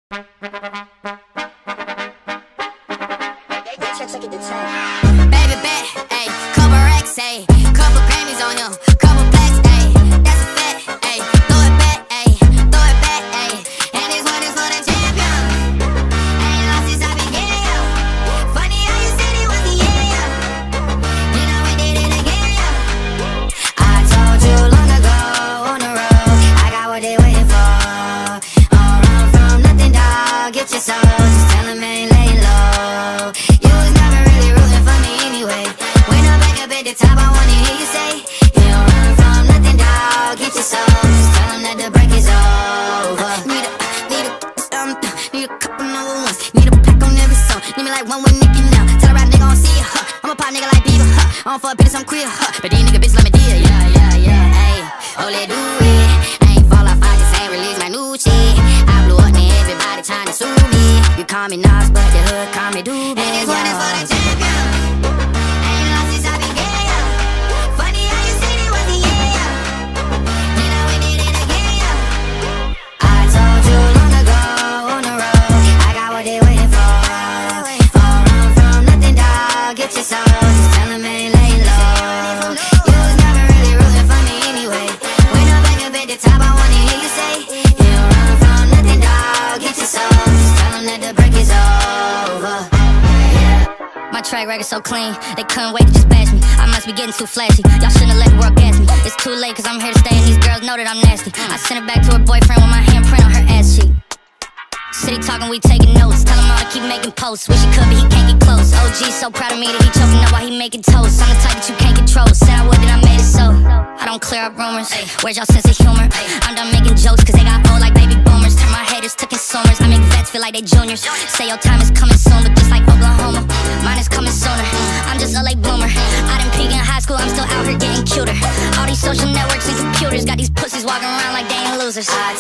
Baby bet, ayy, couple racks, ayy, couple Grammys on him, couple plaques, ayy, that's a fact, ayy, throw it back, ayy, and this one is for the champion. Ain't lost since I began, yo. Funny how you said he was the yeah. You know we did it again, yo. I told you long ago on the road, I got what they waiting for. All run from nothing, dog, get your soul, just tell them ain't laying low. You was never really rooting for me anyway. When I'm back up at the top, I wanna hear you say, you don't run from nothing, dog, get your soul, just tell them that the break is over. Need a couple number ones, need a pack on every song, need me like one with Nicky now. Tell a rap nigga I don't see ya, I'm a pop nigga like Bieber, I don't fuck bitches, I'm queer, but these nigga bitches let me deal, yeah, ayy, oh let do it. I ain't fall off, I just ain't release my new shit. I blew up and everybody trying to sue me. You call me Nas, but the hood call me Doobie. And this one is for the champion. Ain't lost since I began, yo. Funny how you said it was the yeah. You know we did it again, yo. I told you long ago on the road, I got what they waiting for. All run from nothing, dog, get your soul, just tell them ain't laying low. You was never really rooting for me anyway. When I'm back up at the top, I wanna hear you say, you don't run from nothing, dog, get your soul, just tell them that the break is over. My track record so clean, they couldn't wait to just bash me. I must be getting too flashy, y'all shouldn't have let the world gas me. It's too late cause I'm here to stay and these girls know that I'm nasty. I sent it back to her boyfriend with my handprint on her ass cheek. City talking, we taking notes, tell him all to keep making posts. Wish he could but he can't get close. OG so proud of me that he choking up while he making toast. I'm the type that you can't control, said I would then I made it so. I don't clear up rumors, where's y'all sense of humor? I'm done making jokes cause they got old like baby boomers. Turn my haters to consumers, I make vets feel like they juniors. Say your time is coming soon, but just like Oklahoma, mine is coming sooner. I'm just a late bloomer, I didn't peak in high school, I'm still out here getting cuter. All these social networks and computers got these pussies walking around like they ain't losers. I